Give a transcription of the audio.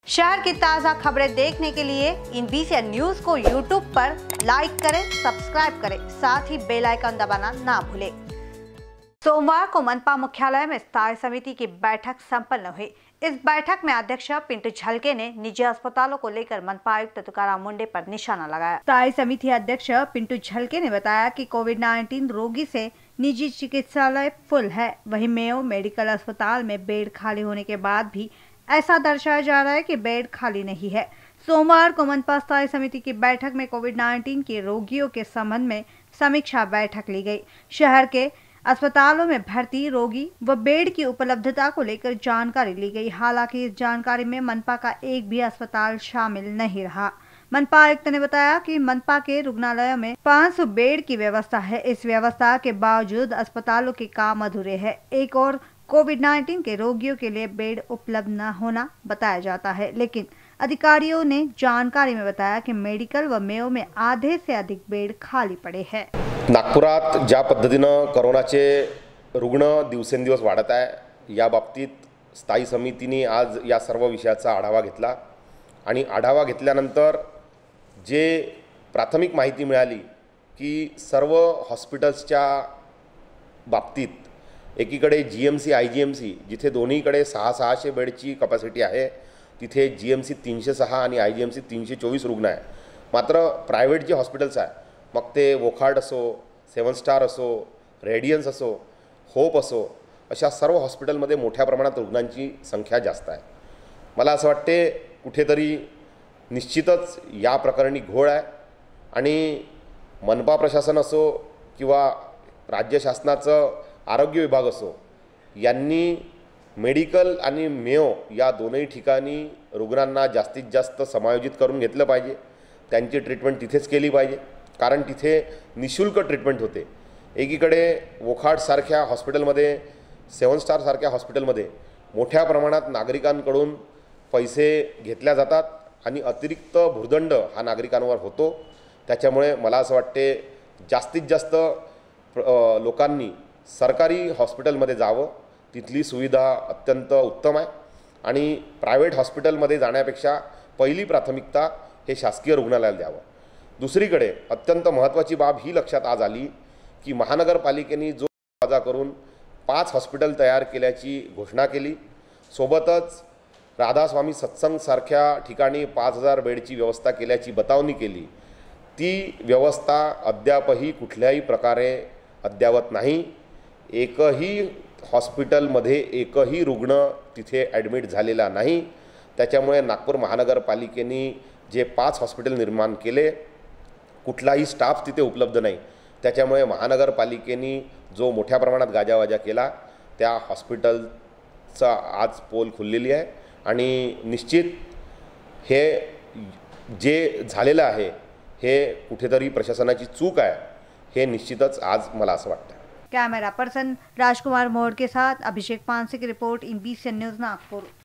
शहर की ताज़ा खबरें देखने के लिए इन बीसीएन न्यूज को यूट्यूब पर लाइक करें, सब्सक्राइब करें, साथ ही बेल आइकन दबाना ना भूलें। सोमवार को मनपा मुख्यालय में स्थायी समिति की बैठक संपन्न हुई। इस बैठक में अध्यक्ष पिंटू झलके ने निजी अस्पतालों को लेकर मनपा आयुक्त तुकाराम मुंडे पर निशाना लगाया। स्थायी समिति अध्यक्ष पिंटू झलके ने बताया कि कोविड-19 रोगी से निजी चिकित्सालय फुल है, वहीं मेयो मेडिकल अस्पताल में बेड खाली होने के बाद भी ऐसा दर्शाया जा रहा है कि बेड खाली नहीं है। सोमवार को मनपा स्थायी समिति की बैठक में कोविड-19 के रोगियों के संबंध में समीक्षा बैठक ली गई। शहर के अस्पतालों में भर्ती रोगी व बेड की उपलब्धता को लेकर जानकारी ली गई। हालांकि इस जानकारी में मनपा का एक भी अस्पताल शामिल नहीं रहा। मनपा आयुक्त ने बताया कि मनपा के रुग्णालयों में 500 बेड की व्यवस्था है। इस व्यवस्था के बावजूद अस्पतालों के काम अधूरे हैं। एक और कोविड-19 के रोगियों के लिए बेड उपलब्ध न होना बताया जाता है, लेकिन अधिकारियों ने जानकारी में बताया कि मेडिकल व मेयो में आधे से अधिक बेड खाली पड़े हैं। नागपुरात ज्या पद्धतीनं कोरोनाचे रुग्ण दिवसेंदिवस वाढत आहे, या बाबतीत स्थायी समितीने आज या सर्व विषयाचा आढावा घेतला आणि आढावा घेतल्यानंतर जे प्राथमिक माहिती मिळाली की सर्व हॉस्पिटल्सच्या बाबतीत एकीकडे जीएमसी आयजीएमसी जिथे दोन्हीकडे 600 बेडची कॅपॅसिटी आहे, तिथे जीएमसी 306 आणि आयजीएमसी 324 रुग्ण आहे। मात्र प्रायव्हेट जे हॉस्पिटल्स आहे, मग ते वोखार्ड असो, 7 स्टार असो, रेडियन्स असो, होप असो, अशा सर्व हॉस्पिटलमध्ये मोठ्या प्रमाणात रुग्णांची संख्या जास्त आहे। मला असं वाटते कुठेतरी निश्चितच या प्रकरणी घोळ आहे आणि मनपा प्रशासन असो किंवा राज्य शासनाचं आरोग्य विभाग असो, यांनी मेडिकल आणि मेयो या दोनही ठिकाणी रुग्णांना जास्तीत जास्त समायोजित करून घेतलं पाहिजे। त्यांची ट्रीटमेंट तिथेच केली पाहिजे, कारण तिथे निशुल्क ट्रीटमेंट होते। एकीकडे वोखार्ड सारख्या हॉस्पिटलमध्ये, 7 स्टार सारख्या हॉस्पिटलमध्ये मोठ्या प्रमाणात नागरिकांकडून पैसे घेतल्या जातात आणि अतिरिक्त भुर्दंड हा नागरिकांवर होतो। त्याच्यामुळे मला असं वाटते जास्तीत जास्त लोकांनी सरकारी हॉस्पिटलमध्ये जावं, तिथली सुविधा अत्यंत उत्तम आहे आणि प्रायव्हेट हॉस्पिटलमध्ये जाण्यापेक्षा पहिली प्राथमिकता हे शासकीय रुग्णालयाला द्यावं। दुसरीकडे अत्यंत महत्त्वाची बाब ही लक्षात आज आली की महानगरपालिकेने जो वजा करून 5 हॉस्पिटल तयार केल्याची घोषणा केली, सोबतच राधास्वामी सत्संग सारख्या ठिकाणी 5000 बेडची व्यवस्था केल्याची बतावणी केली। ती व्यवस्था अद्यापही कुठल्याही प्रकारे अद्यावत नाही। एकही हॉस्पिटलमध्ये एकही रुग्ण तिथे ॲडमिट झालेला नाही। त्याच्यामुळे नागपूर महानगरपालिकेने जे 5 हॉस्पिटल निर्माण केले, कुठलाही स्टाफ तिथे उपलब्ध नाही। त्याच्यामुळे महानगरपालिकेने जो मोठ्या प्रमाणात गाजावाजा केला, त्या हॉस्पिटलचा आज पोल खुललेली आहे आणि निश्चित हे जे झालेलं आहे हे कुठेतरी प्रशासनाची चूक आहे, हे निश्चितच आज मला असं वाटतं। कैमरा पर्सन राजकुमार मोड़ के साथ अभिषेक पांसे की report in BCN news Nagpur.